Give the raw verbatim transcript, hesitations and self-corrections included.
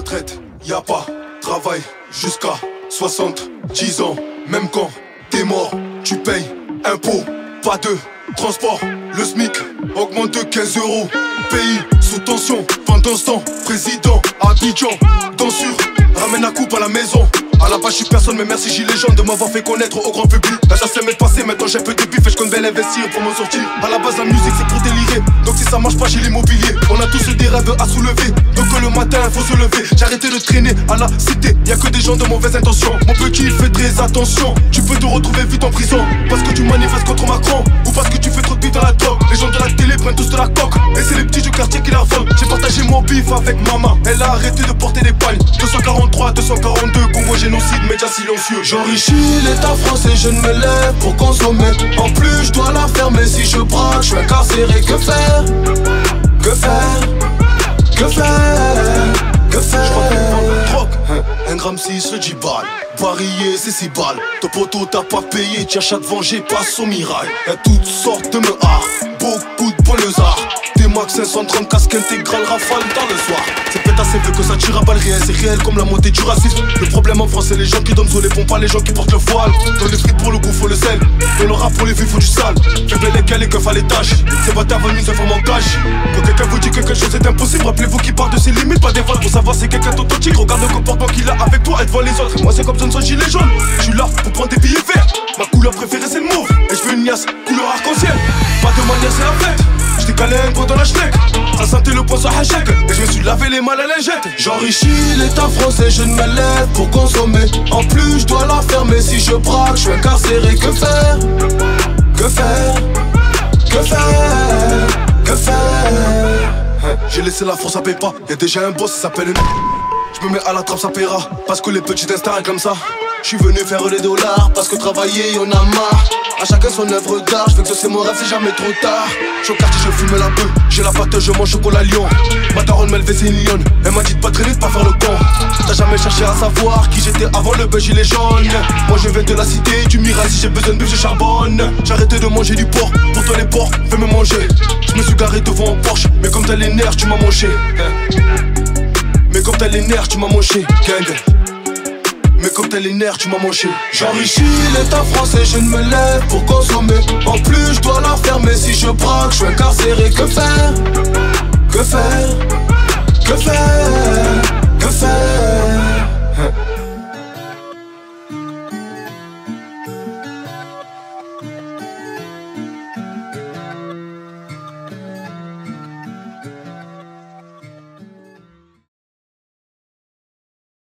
retraite, y a pas travail jusqu'à soixante-dix ans. Même quand t'es mort, tu payes impôt, pas de transport. Le SMIC augmente de quinze euros. Pays sous tension, pendant ce temps, président Abidjan, dans sur, ramène la coupe à la maison. À la base, je suis personne, mais merci Gilets jaunes de m'avoir fait connaître au grand public. Là, ça s'est passé, maintenant j'ai peu de bif et je compte bien investir pour m'en sortir. À la base, la musique c'est pour délirer, donc si ça marche pas, j'ai l'immobilier. On a tous des rêves à soulever, donc le matin faut se lever. J'ai arrêté de traîner à la cité, y'a que des gens de mauvaises intentions. Mon petit, fais très attention, tu peux te retrouver vite en prison. Parce que tu manifestes contre Macron, ou parce que tu fais trop de bif dans la drogue. Les gens de la télé prennent tous de la coque, et c'est les petits du quartier qui la volent. J'ai partagé mon bif avec maman, elle a arrêté de porter des pagnes. Deux cent quarante-trois, deux cent quarante-deux, Congo génocide, médias silencieux. J'enrichis l'État français, je ne me lève pour consommer. En plus je dois la fermer si je braque, je suis incarcéré. Que faire? Que faire? Que faire? Que faire? Je drogue, hein, un gramme six, le dix balles. Varié, c'est six balles. Ton poteau t'as pas payé, tu achètes venger, passe au mirail. Y'a toutes sortes de mehards, beaucoup de poilezards. T-Max cinq cent trente, casque intégral, rafale dans le soir. C'est peut-être assez vieux que ça tire à balles réelles, c'est réel comme la montée du racisme. Le problème en France, c'est les gens qui donnent sur les pompes, pas les gens qui portent le voile. Dans les frites pour le goût, faut le sel. Dans le rap pour les vies, faut du sale. Faible lesquels et keufs à l'étage. C'est pas ta venue, c'est vraiment cash. Quand quelqu'un vous dit que quelque chose est impossible, rappelez-vous qu'il part de ses limites, pas des vols. Pour savoir si quelqu'un est authentique, regarde le comportement qu'il a avec toi et devant les autres. Et moi, c'est comme Johnson gilet jaune. Je suis là pour prendre des billets verts. Ma couleur préférée, c'est le mauve. Et je veux une niasse couleur arc-en-ciel. Pas de manière, c'est la fête. J'étais calé un gros dans la schneck. Ça sentait le poisson hachek. Et je me suis lavé les mains à la lingette. J'enrichis l'État français, je ne me lève pour consommer. En plus je dois la fermer si je braque, je suis incarcéré. Que faire? Que faire? Que faire? Que faire? J'ai laissé la France, ça paye pas. Y'a déjà un boss, ça s'appelle une. Je me mets à la trappe, ça paiera. Parce que les petits instants comme ça. Je suis venu faire les dollars parce que travailler y'en a marre. A chacun son œuvre d'art, je veux que c'est mon rêve, c'est jamais trop tard. J'suis au quartier, je fume la beuh, j'ai la pâte, je mange chocolat lion. Ma daronne m'a élevé, c'est une lionne. Elle m'a dit de pas traîner, de pas faire le con. T'as jamais cherché à savoir qui j'étais avant le bug gilet jaune. Moi je viens de la cité, du mirail, si j'ai besoin de bif, je charbonne. J'ai arrêté de manger du porc, pour toi les porcs, fais me manger. Je me suis garé devant un Porsche, mais comme t'as les nerfs, tu m'as mangé. Mais comme t'as les nerfs, tu m'as mangé. Gang. Mais comme t'as les nerfs, tu m'as mangé. J'enrichis l'État français, je ne me lève pour consommer. En plus je dois la fermer si je braque, je suis incarcéré. Que faire?